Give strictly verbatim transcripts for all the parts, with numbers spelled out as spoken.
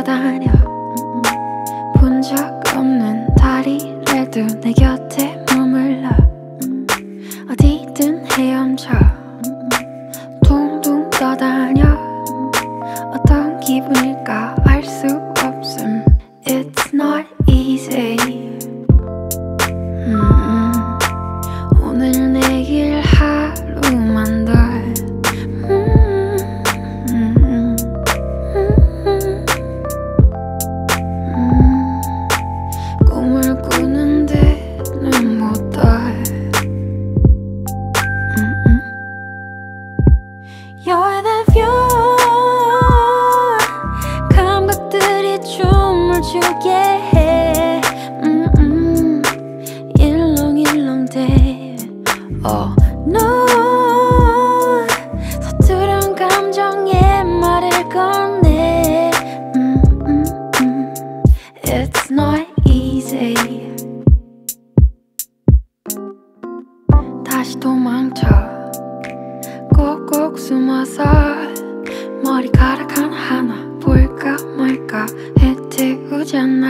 떠다녀. 본 적 없는 다리라도 내 곁에 머물러. 어디든 헤엄쳐 둥둥 떠다녀. 어떤 기분일까 알 수 없음. It's not easy. 음, 오늘 내일 하루만 더. 음, 음, 음, 음, 꿈을 꾸는데 눈 못 떠. You're the view. 감각들이 춤을 추게 해. 음, 음, 일렁일렁대. Oh no. 서투른 감정에 말을 건네. 음, 음, 음. It's not easy. 다시 도망쳐 꼭꼭 숨어서 머리카락 하나하나 볼까 말까 해태우잖아.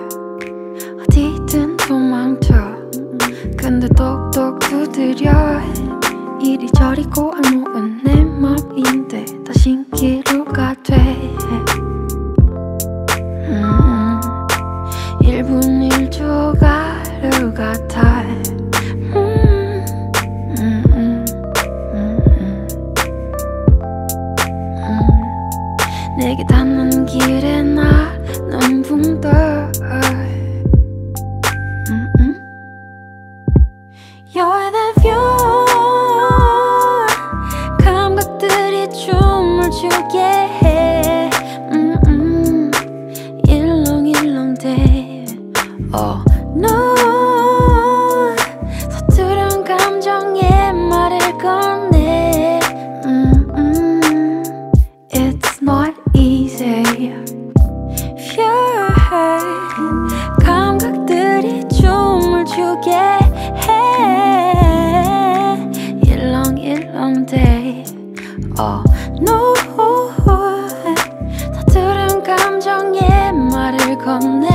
어디든 도망쳐 근데 똑똑 두드려. 이리저리 꼬아놓은 내 맘인데 다신 기로가 돼. 음, 일 분 일 초가 하루 같아. 내게 닿는 길에 나는 붕 떠. 음, 음. You're the view. 감각들이 춤을 추게 해. 음, 음. 일렁일렁대. Oh no. 서투른 감정에 말을 건네. 음, 음. It's not easy. Pure. 감각들이 춤을 추게 해. 일렁일렁대. Oh no. 서투른 감정에 말을 건네.